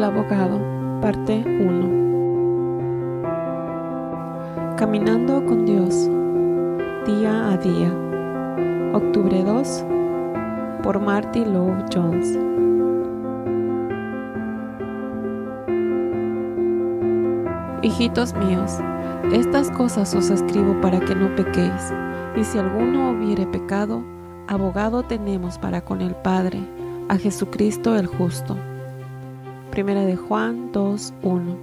El abogado, parte 1. Caminando con Dios, día a día. Octubre 2, por Marty Lloyd Jones. Hijitos míos, estas cosas os escribo para que no pequéis, y si alguno hubiere pecado, abogado tenemos para con el Padre, a Jesucristo el justo. Primera de Juan 2:1.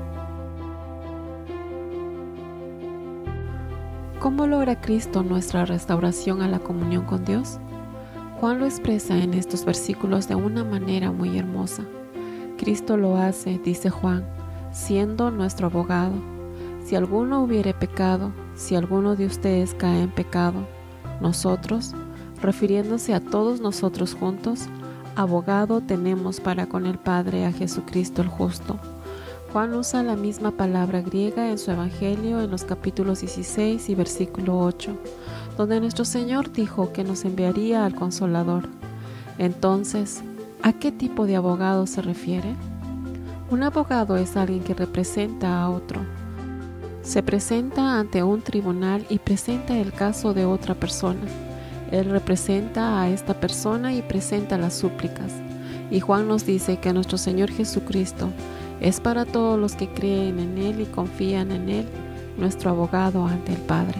¿Cómo logra Cristo nuestra restauración a la comunión con Dios? Juan lo expresa en estos versículos de una manera muy hermosa. Cristo lo hace, dice Juan, siendo nuestro abogado. Si alguno hubiere pecado, si alguno de ustedes cae en pecado, nosotros, refiriéndose a todos nosotros juntos, abogado tenemos para con el Padre, a Jesucristo el justo. Juan usa la misma palabra griega en su Evangelio en los capítulos 16 y versículo 8, donde nuestro Señor dijo que nos enviaría al Consolador. Entonces, ¿a qué tipo de abogado se refiere? Un abogado es alguien que representa a otro. Se presenta ante un tribunal y presenta el caso de otra persona. Él representa a esta persona y presenta las súplicas. Y Juan nos dice que nuestro Señor Jesucristo es para todos los que creen en Él y confían en Él, nuestro abogado ante el Padre.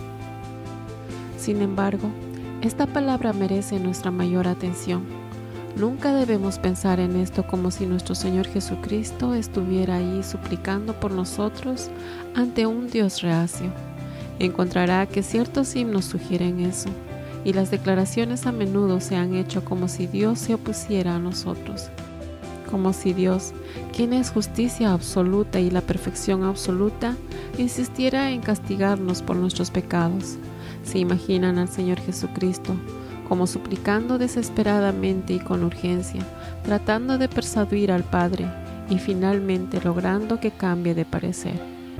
Sin embargo, esta palabra merece nuestra mayor atención. Nunca debemos pensar en esto como si nuestro Señor Jesucristo estuviera ahí suplicando por nosotros ante un Dios reacio. Encontrará que ciertos himnos sugieren eso, y las declaraciones a menudo se han hecho como si Dios se opusiera a nosotros, como si Dios, quien es justicia absoluta y la perfección absoluta, insistiera en castigarnos por nuestros pecados. Se imaginan al Señor Jesucristo como suplicando desesperadamente y con urgencia, tratando de persuadir al Padre y finalmente logrando que cambie de parecer.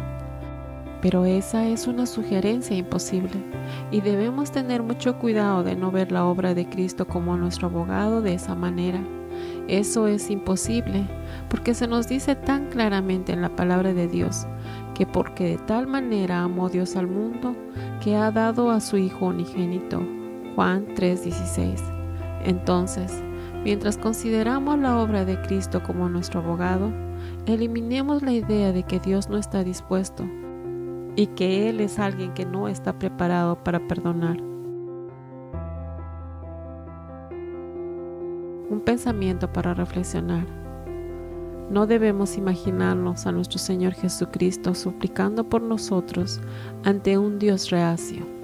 Pero esa es una sugerencia imposible, y debemos tener mucho cuidado de no ver la obra de Cristo como nuestro abogado de esa manera. Eso es imposible, porque se nos dice tan claramente en la palabra de Dios, que porque de tal manera amó Dios al mundo, que ha dado a su Hijo unigénito. Juan 3:16. Entonces, mientras consideramos la obra de Cristo como nuestro abogado, eliminemos la idea de que Dios no está dispuesto y que Él es alguien que no está preparado para perdonar. Un pensamiento para reflexionar. No debemos imaginarnos a nuestro Señor Jesucristo suplicando por nosotros ante un Dios reacio.